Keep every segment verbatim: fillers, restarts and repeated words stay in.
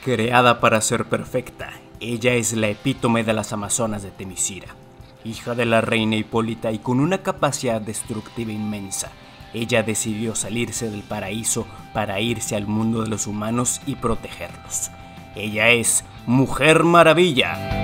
Creada para ser perfecta, ella es la epítome de las amazonas de Themyscira. Hija de la reina Hipólita y con una capacidad destructiva inmensa, ella decidió salirse del paraíso para irse al mundo de los humanos y protegerlos. Ella es Mujer Maravilla.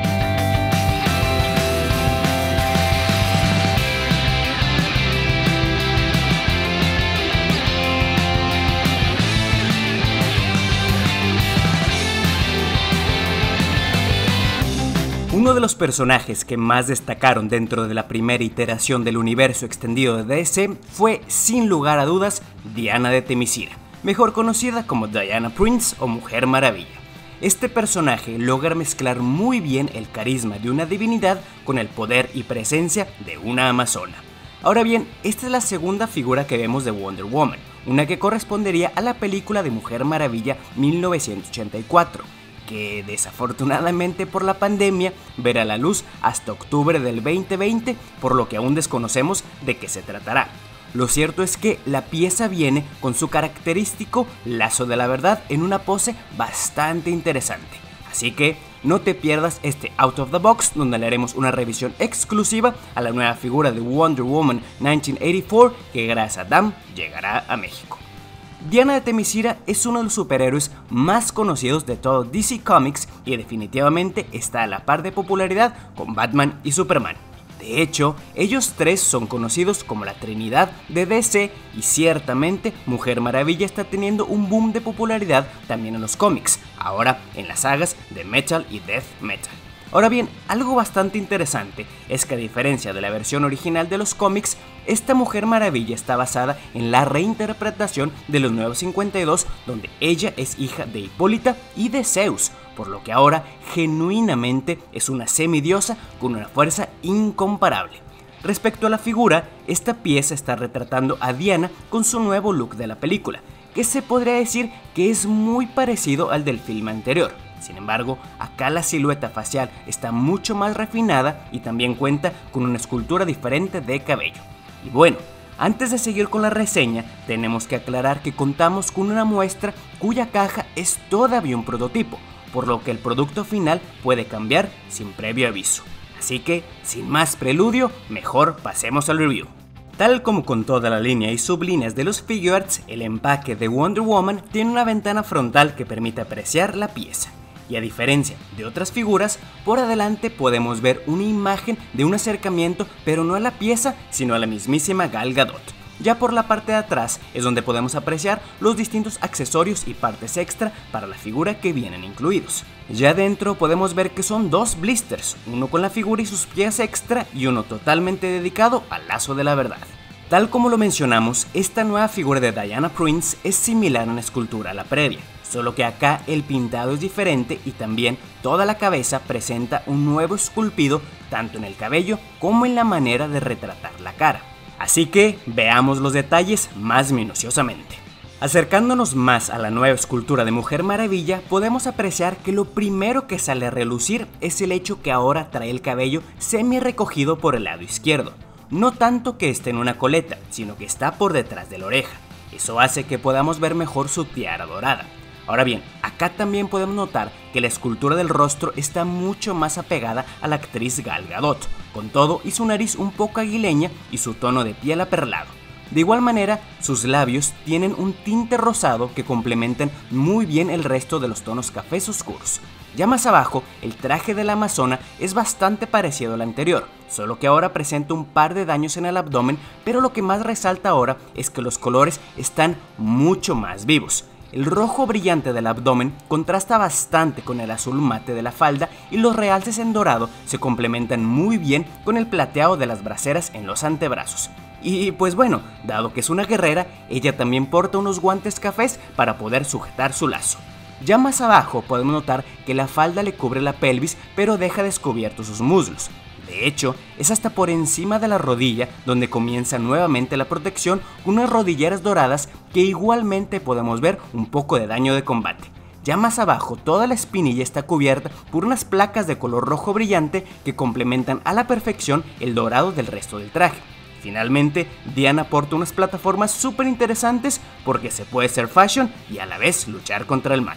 Uno de los personajes que más destacaron dentro de la primera iteración del universo extendido de D C fue, sin lugar a dudas, Diana de Themyscira, mejor conocida como Diana Prince o Mujer Maravilla. Este personaje logra mezclar muy bien el carisma de una divinidad con el poder y presencia de una amazona. Ahora bien, esta es la segunda figura que vemos de Wonder Woman, una que correspondería a la película de Mujer Maravilla mil novecientos ochenta y cuatro. Que desafortunadamente por la pandemia verá la luz hasta octubre del veinte veinte, por lo que aún desconocemos de qué se tratará. Lo cierto es que la pieza viene con su característico lazo de la verdad en una pose bastante interesante. Así que no te pierdas este Out of the Box, donde le haremos una revisión exclusiva a la nueva figura de Wonder Woman mil novecientos ochenta y cuatro, que gracias a D A M llegará a México. Diana de Themyscira es uno de los superhéroes más conocidos de todo D C Comics y definitivamente está a la par de popularidad con Batman y Superman. De hecho, ellos tres son conocidos como la Trinidad de D C y ciertamente Mujer Maravilla está teniendo un boom de popularidad también en los cómics, ahora en las sagas de Metal y Death Metal. Ahora bien, algo bastante interesante es que a diferencia de la versión original de los cómics, esta Mujer Maravilla está basada en la reinterpretación de los Nuevos cincuenta y dos, donde ella es hija de Hipólita y de Zeus, por lo que ahora genuinamente es una semidiosa con una fuerza incomparable. Respecto a la figura, esta pieza está retratando a Diana con su nuevo look de la película, que se podría decir que es muy parecido al del filme anterior. Sin embargo, acá la silueta facial está mucho más refinada y también cuenta con una escultura diferente de cabello. Y bueno, antes de seguir con la reseña, tenemos que aclarar que contamos con una muestra cuya caja es todavía un prototipo, por lo que el producto final puede cambiar sin previo aviso. Así que, sin más preludio, mejor pasemos al review. Tal como con toda la línea y sublíneas de los figuarts, el empaque de Wonder Woman tiene una ventana frontal que permite apreciar la pieza. Y a diferencia de otras figuras, por adelante podemos ver una imagen de un acercamiento, pero no a la pieza, sino a la mismísima Gal Gadot. Ya por la parte de atrás es donde podemos apreciar los distintos accesorios y partes extra para la figura que vienen incluidos. Ya dentro podemos ver que son dos blisters, uno con la figura y sus piezas extra y uno totalmente dedicado al lazo de la verdad. Tal como lo mencionamos, esta nueva figura de Diana Prince es similar en escultura a la previa, solo que acá el pintado es diferente y también toda la cabeza presenta un nuevo esculpido tanto en el cabello como en la manera de retratar la cara. Así que veamos los detalles más minuciosamente. Acercándonos más a la nueva escultura de Mujer Maravilla, podemos apreciar que lo primero que sale a relucir es el hecho que ahora trae el cabello semi recogido por el lado izquierdo. No tanto que esté en una coleta, sino que está por detrás de la oreja. Eso hace que podamos ver mejor su tiara dorada. Ahora bien, acá también podemos notar que la escultura del rostro está mucho más apegada a la actriz Gal Gadot, con todo y su nariz un poco aguileña y su tono de piel aperlado. De igual manera, sus labios tienen un tinte rosado que complementan muy bien el resto de los tonos cafés oscuros. Ya más abajo, el traje de la amazona es bastante parecido al anterior, solo que ahora presenta un par de daños en el abdomen, pero lo que más resalta ahora es que los colores están mucho más vivos. El rojo brillante del abdomen contrasta bastante con el azul mate de la falda y los realces en dorado se complementan muy bien con el plateado de las braceras en los antebrazos. Y pues bueno, dado que es una guerrera, ella también porta unos guantes cafés para poder sujetar su lazo. Ya más abajo podemos notar que la falda le cubre la pelvis pero deja descubiertos sus muslos. De hecho, es hasta por encima de la rodilla donde comienza nuevamente la protección con unas rodilleras doradas que igualmente podemos ver un poco de daño de combate. Ya más abajo, toda la espinilla está cubierta por unas placas de color rojo brillante que complementan a la perfección el dorado del resto del traje. Finalmente, Diana porta unas plataformas súper interesantes porque se puede ser fashion y a la vez luchar contra el mal.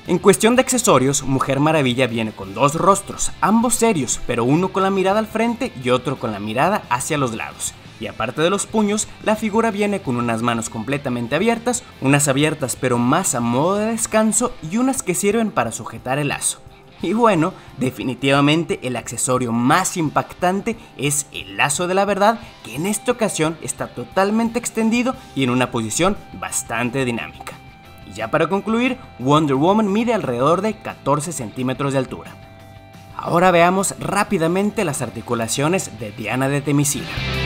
En cuestión de accesorios, Mujer Maravilla viene con dos rostros, ambos serios, pero uno con la mirada al frente y otro con la mirada hacia los lados. Y aparte de los puños, la figura viene con unas manos completamente abiertas, unas abiertas pero más a modo de descanso y unas que sirven para sujetar el lazo. Y bueno, definitivamente el accesorio más impactante es el lazo de la verdad, que en esta ocasión está totalmente extendido y en una posición bastante dinámica. Y ya para concluir, Wonder Woman mide alrededor de catorce centímetros de altura. Ahora veamos rápidamente las articulaciones de Diana de Temiscira.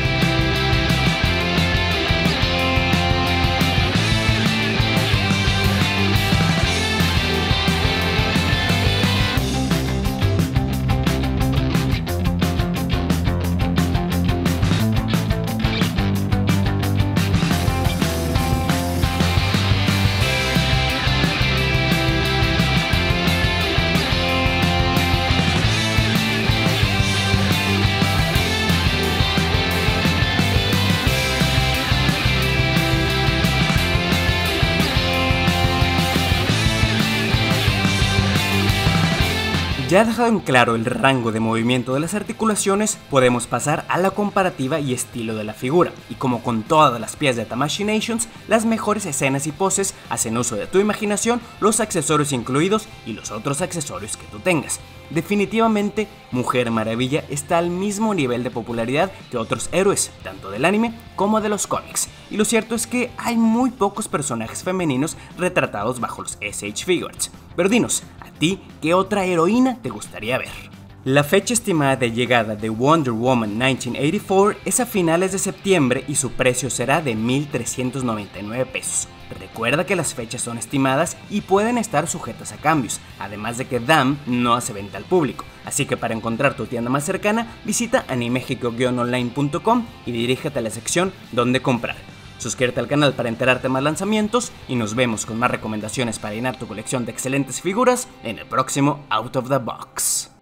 Ya dejado en claro el rango de movimiento de las articulaciones, podemos pasar a la comparativa y estilo de la figura, y como con todas las piezas de Tamashii Nations, las mejores escenas y poses hacen uso de tu imaginación, los accesorios incluidos y los otros accesorios que tú tengas. Definitivamente, Mujer Maravilla está al mismo nivel de popularidad que otros héroes, tanto del anime como de los cómics, y lo cierto es que hay muy pocos personajes femeninos retratados bajo los S H Figures. Pero dinos, ¿a ti qué otra heroína te gustaría ver? La fecha estimada de llegada de Wonder Woman mil novecientos ochenta y cuatro es a finales de septiembre y su precio será de mil trescientos noventa y nueve pesos. Recuerda que las fechas son estimadas y pueden estar sujetas a cambios, además de que D A M no hace venta al público, así que para encontrar tu tienda más cercana, visita animexico guion online punto com y dirígete a la sección donde comprar. Suscríbete al canal para enterarte de más lanzamientos y nos vemos con más recomendaciones para llenar tu colección de excelentes figuras en el próximo Out of the Box.